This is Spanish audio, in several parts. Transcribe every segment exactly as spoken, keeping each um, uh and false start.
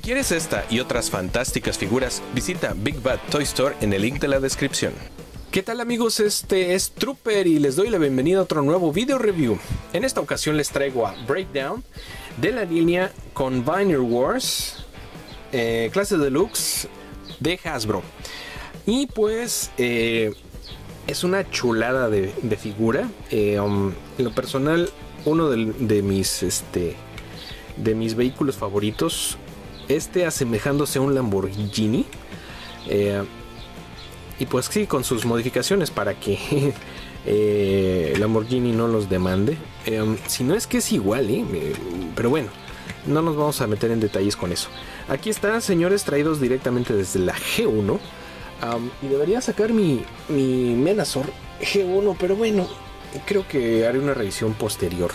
quieres esta y otras fantásticas figuras, visita Big Bad Toy Store en el link de la descripción. ¿Qué tal amigos? Este es Trooper y les doy la bienvenida a otro nuevo video review. En esta ocasión les traigo a Breakdown de la línea Conveyor Wars, eh, clase deluxe de Hasbro. Y pues eh, es una chulada de, de figura. Eh, um, en lo personal, uno de, de mis este, de mis vehículos favoritos. Este asemejándose a un Lamborghini. Eh, y pues sí, con sus modificaciones para que eh, Lamborghini no los demande. Eh, um, si no es que es igual, ¿eh? Pero bueno, no nos vamos a meter en detalles con eso. Aquí están, señores, traídos directamente desde la G uno. Um, y debería sacar mi, mi Menazor G uno, pero bueno, creo que haré una revisión posterior.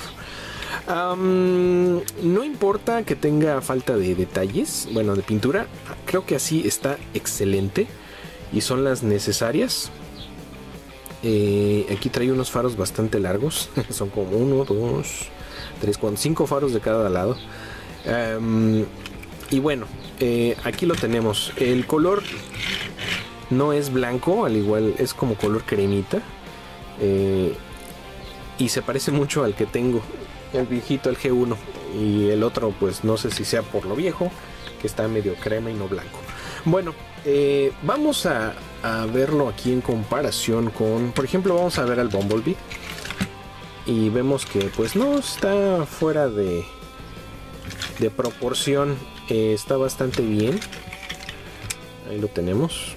Um, no importa que tenga falta de detalles, bueno, de pintura, creo que así está excelente y son las necesarias. Eh, aquí trae unos faros bastante largos, son como uno, dos, tres, cuatro, cinco faros de cada lado. Um, y bueno, eh, aquí lo tenemos. El color no es blanco, al igual es como color cremita. Eh, y se parece mucho al que tengo, el viejito, el G uno. Y el otro pues no sé si sea por lo viejo, que está medio crema y no blanco. Bueno, eh, vamos a, a verlo aquí en comparación con, por ejemplo, vamos a ver al Bumblebee. Y vemos que pues no está fuera de, de proporción. Eh, está bastante bien. Ahí lo tenemos.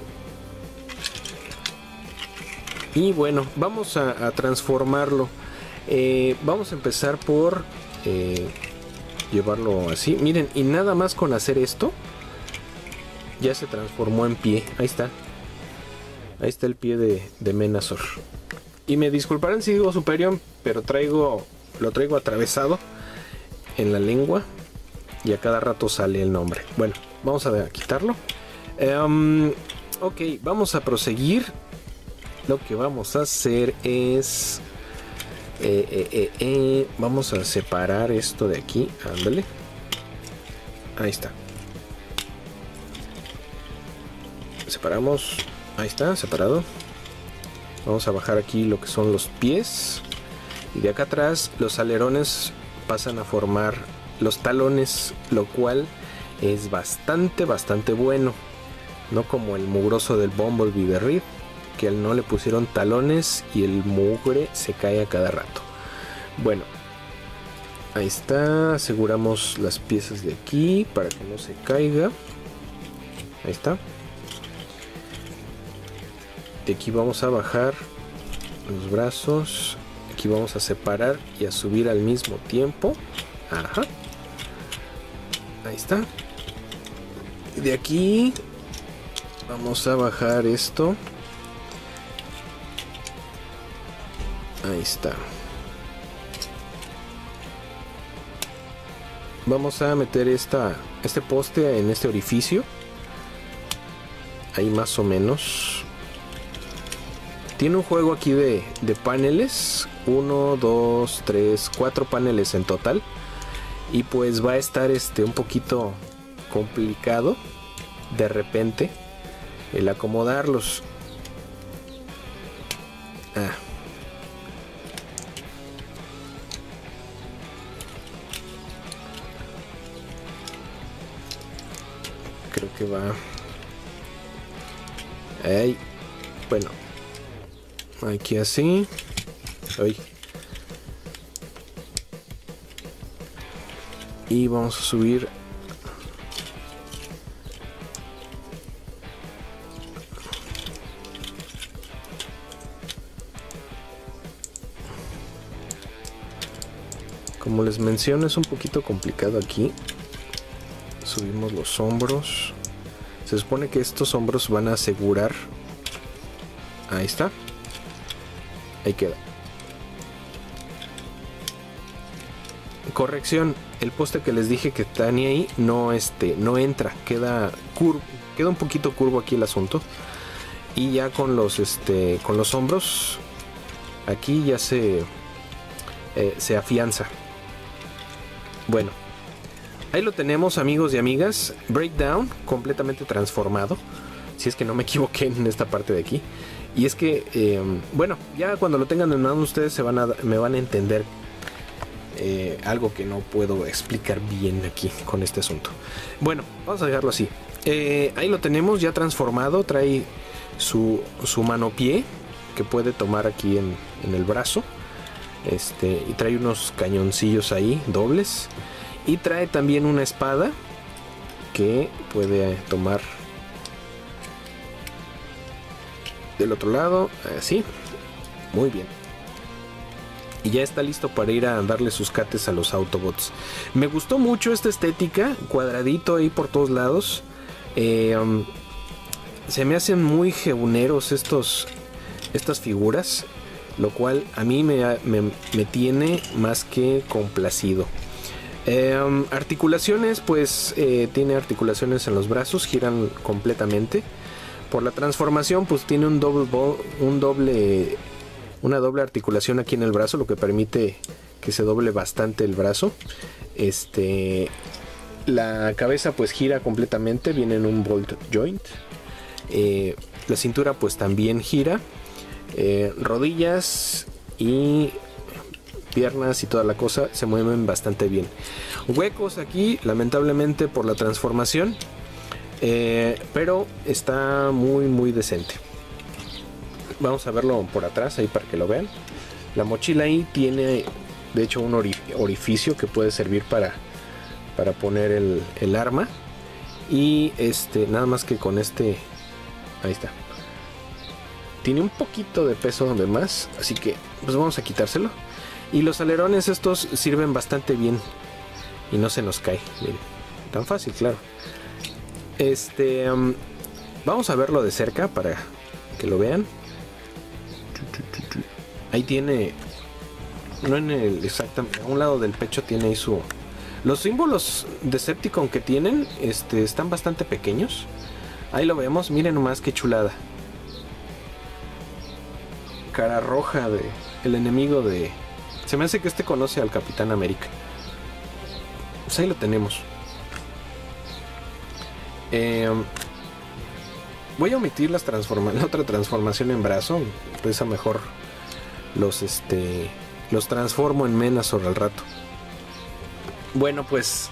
Y bueno, vamos a, a transformarlo. Eh, vamos a empezar por eh, llevarlo así. Miren, y nada más con hacer esto ya se transformó en pie. Ahí está. Ahí está el pie de, de Menazor. Y me disculparán si digo superior, pero traigo lo traigo atravesado en la lengua y a cada rato sale el nombre. Bueno, vamos a quitarlo. Um, ok, vamos a proseguir. Lo que vamos a hacer es eh, eh, eh, eh, vamos a separar esto de aquí. Ándale. Ahí está. Separamos. Ahí está, separado. Vamos a bajar aquí lo que son los pies. Y de acá atrás los alerones pasan a formar los talones, lo cual es bastante, bastante bueno. No como el mugroso del Bumblebee de Reed, que él no le pusieron talones y el mugre se cae a cada rato. Bueno, ahí está. Aseguramos las piezas de aquí para que no se caiga. Ahí está. De aquí vamos a bajar los brazos. Aquí vamos a separar y a subir al mismo tiempo. Ajá. Ahí está. Y de aquí vamos a bajar esto. Ahí está. Vamos a meter esta, este poste en este orificio. Ahí más o menos. Tiene un juego aquí de, de paneles. Uno, dos, tres, cuatro paneles en total. Y pues va a estar este un poquito complicado de repente el acomodarlos. Ah. Creo que va ahí. Bueno, aquí así. Ay. Y vamos a subir como les menciono, es un poquito complicado aquí. Subimos los hombros. Se supone que estos hombros van a asegurar. Ahí está. Ahí queda. Corrección, el poste que les dije que tenía ahí no este no entra, queda curvo, queda un poquito curvo aquí el asunto. Y ya con los este con los hombros aquí ya se eh, se afianza. Bueno, Ahí lo tenemos, amigos y amigas. Breakdown, completamente transformado. Si es que no me equivoqué en esta parte de aquí. Y es que, eh, bueno, ya cuando lo tengan en mano ustedes se van a, me van a entender eh, algo que no puedo explicar bien aquí con este asunto. Bueno, vamos a dejarlo así. Eh, ahí lo tenemos ya transformado. Trae su, su mano-pie que puede tomar aquí en, en el brazo. Este, y trae unos cañoncillos ahí, dobles. Y trae también una espada que puede tomar del otro lado, así, muy bien. Y ya está listo para ir a darle sus cates a los Autobots. Me gustó mucho esta estética, cuadradito ahí por todos lados. Eh, um, se me hacen muy jeuneros estos, estas figuras, lo cual a mí me, me, me tiene más que complacido. Eh, um, articulaciones, pues eh, tiene articulaciones en los brazos, giran completamente. Por la transformación, pues tiene un doble, un doble, una doble articulación aquí en el brazo, lo que permite que se doble bastante el brazo. Este, la cabeza pues gira completamente, viene en un bolt joint. Eh, la cintura pues también gira. Eh, rodillas y piernas y toda la cosa se mueven bastante bien. Huecos aquí, lamentablemente por la transformación. Eh, pero está muy muy decente. Vamos a verlo por atrás ahí para que lo vean. La mochila ahí tiene de hecho un orificio que puede servir para, para poner el, el arma. Y este, nada más que con este, ahí está, tiene un poquito de peso de más, así que pues vamos a quitárselo. Y los alerones estos sirven bastante bien y no se nos cae, miren, tan fácil, claro. Este, um, vamos a verlo de cerca para que lo vean. Ahí tiene, no en el exactamente, a un lado del pecho tiene ahí su, los símbolos Decepticon que tienen, este, están bastante pequeños. Ahí lo vemos, miren nomás qué chulada. Cara roja de el enemigo de, se me hace que este conoce al Capitán América. Pues ahí lo tenemos. Eh, voy a omitir las transforma la otra transformación en brazo, pues a mejor los este los transformo en Menazor al rato. Bueno, pues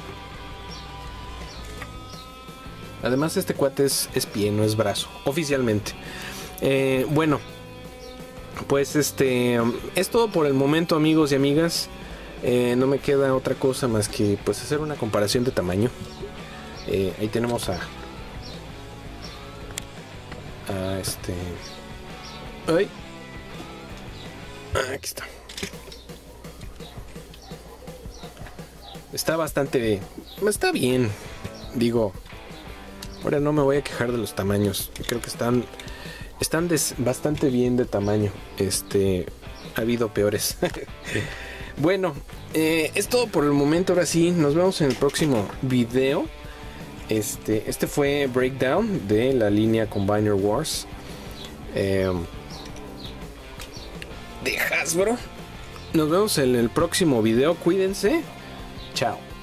además este cuate es, es pie, no es brazo, oficialmente. Eh, bueno, pues este es todo por el momento, amigos y amigas. Eh, no me queda otra cosa más que pues hacer una comparación de tamaño. Eh, ahí tenemos a, a este, ay, aquí está. Está bastante, está bien, digo. Ahora no me voy a quejar de los tamaños. Creo que están, están des, bastante bien de tamaño. Este, ha habido peores. Bueno, eh, es todo por el momento. Ahora sí, nos vemos en el próximo video. Este, este fue Breakdown de la línea Combiner Wars eh, de Hasbro. Nos vemos en el próximo video. Cuídense. Chao.